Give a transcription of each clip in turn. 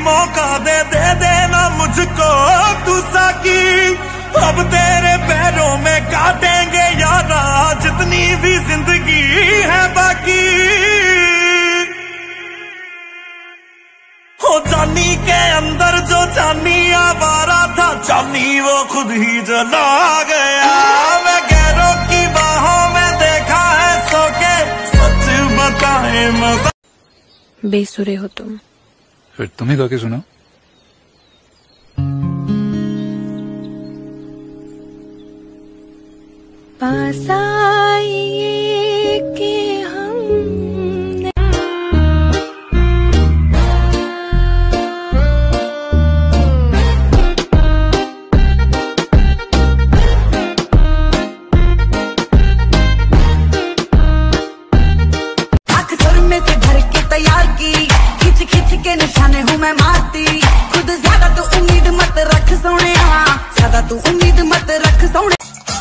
मौका दे देना मुझको तू साकी। अब तेरे पैरों में काटेंगे यारा जितनी भी जिंदगी है बाकी। हो जानी के अंदर जो जानी आवारा था, जानी वो खुद ही जला गया। मैं गैरों की बाहों में देखा है सो के, सच बताए मजा। बेसुरे हो तुम। फिर तुम्हें गा के सुना। पास आइए कि हम में से भर के तैयार की, खिंच खिंच के निशाने हूँ मैं मारती। खुद ज्यादा तू उम्मीद मत रख सोने, ज्यादा तू उम्मीद मत रख सोने।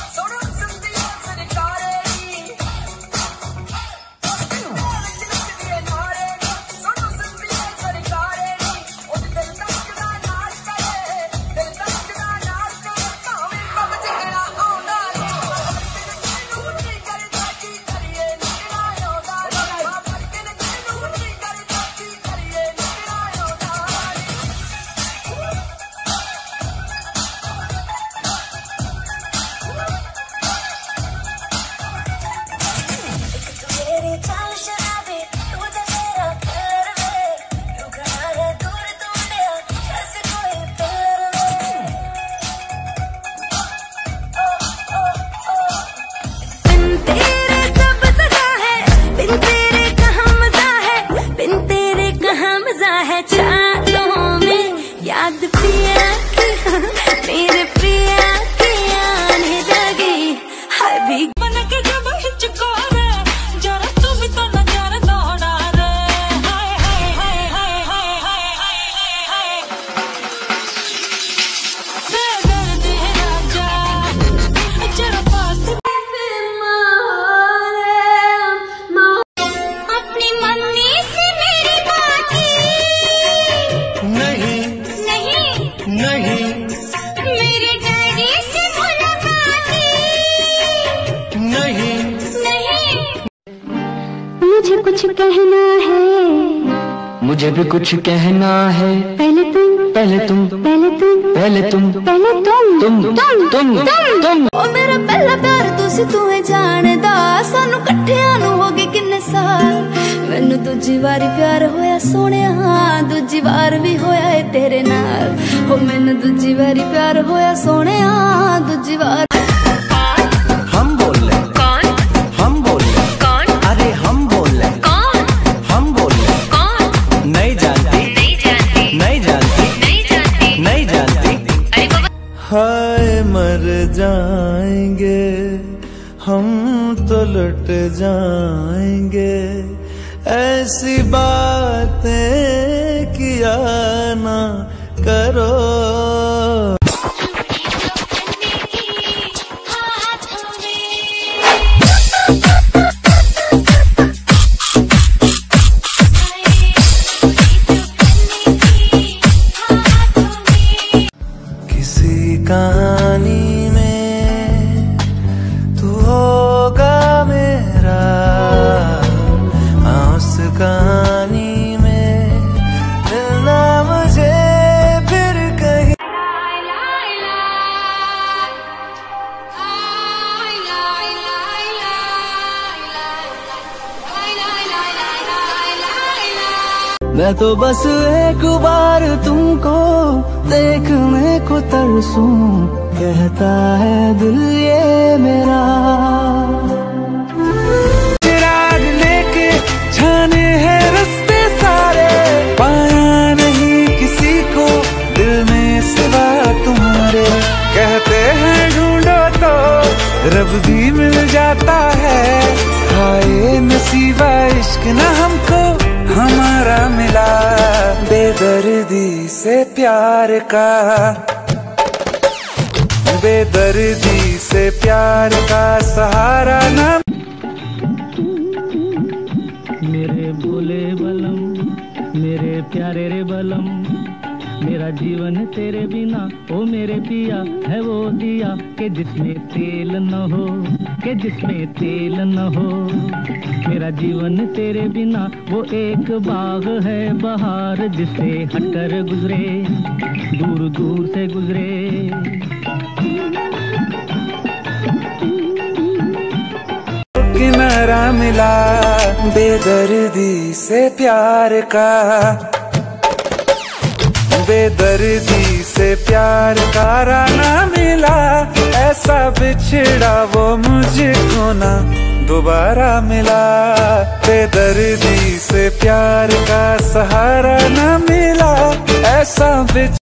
याद पिया की मेरे पिया की आने लगी। हाय भी मन के जब हिचको रे, जरा तू भी तो नजर दौड़ा रे। हाय हाय हाय हाय हाय हाय हाय हाय दर्द है राजा जरा पास अपनी मम्मी से मेरी बात नहीं नहीं मेरे डैडी से मुलाकात नहीं नहीं। मुझे कुछ कहना है, मुझे भी कुछ कहना है। पहले तुम पहले तुम पहले तुम पहले तुम पहले तुम ओ मेरा पहला प्यार तुसी तू है जानदा, सानू कट्ठियां नू हो गए किन्ने साल। मैनू दूजी बारी प्यार होया सोहणिया, दूजी बार भी होया है तेरे नाल। हो मैनू दूजी बारी प्यार होया सोहणिया, दूजी बार। हम बोले कौन, हम बोले कौन, अरे हम बोले कौन, हम बोले कौन। नहीं जानती नहीं जानती नहीं जानती नहीं जानती नहीं जानती। अरे बाबा हाय मर जाएंगे हम तो लुट जाएंगे, ऐसी बातें किया ना करो। किसी कहानी में तू होगा मेरा, उस कहानी में मिलना मुझे फिर कहीं। मैं तो बस एक बार तुमको देखने को तरसूं, कहता है दिल ये मेरा। चिराग लेके जाने हैं रास्ते सारे, पाया नहीं किसी को दिल में सिवा तुम्हारे। कहते हैं ढूंढो तो रब भी मिल जाता है, हाय नसीबा इश्क न हमको हमारा मिला। बेदर्दी से प्यार का, बेदर्दी से प्यार का सहारा ना। मेरे भोले बलम, मेरे प्यारे रे बलम, मेरा जीवन तेरे बिना ओ मेरे पिया है वो दिया कि जिसमें तेल न हो, कि जिसमें तेल न हो। मेरा जीवन तेरे बिना वो एक बाग है बहार, जिसे हटकर गुजरे दूर दूर से गुजरे। किनारा मिला बेदर्दी से प्यार का, बेदर्दी से प्यार का राना मिला। ऐसा बिछड़ा वो मुझको ना दोबारा मिला। बेदर्दी से प्यार का सहारा ना मिला, ऐसा